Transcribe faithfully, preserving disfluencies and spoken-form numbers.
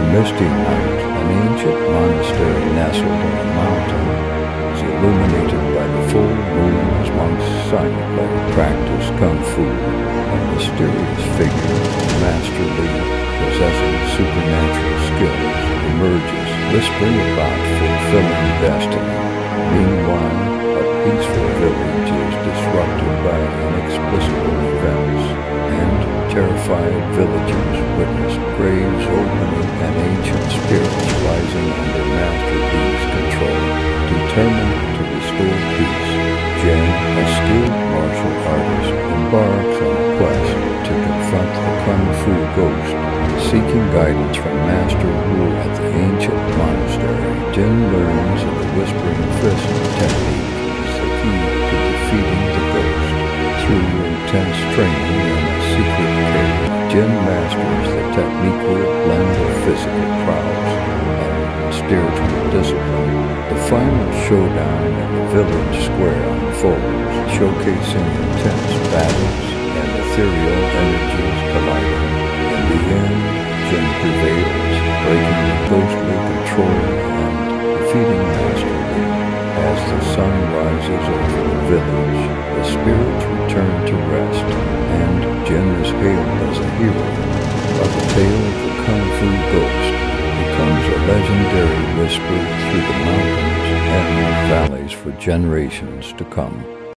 misty night, an ancient monastery nestled in a mountain is illuminated by the full moon as monks silently practice kung fu. A mysterious figure, Master Li, possessing supernatural skills, emerges, whispering about fulfilling destiny. Meanwhile, a peaceful village is disrupted by inexplicable events, and terrified villagers witness graves opening and ancient spirits rising under Master Li's control. Determined to restore peace, Jen, a skilled martial artist, embarks on a quest to confront the kung fu ghost. Seeking guidance from Master Wu at the ancient monastery, Jen learns of the Whispering Fist technique as the key to defeating the ghost. Through intense training in a secret cave, Jen masters the technique with a blend of physical prowess and spiritual discipline. The final showdown in the village square unfolds, showcasing intense battles and ethereal energies colliding. In the end, Jen prevails, breaking the ghostly control and defeating Master Li. As the sun rises over the village, the spirits return to rest, and Jen is hailed as a hero. But the tale of the Kung Fu Ghost becomes a legendary whisper through the mountains and valleys for generations to come.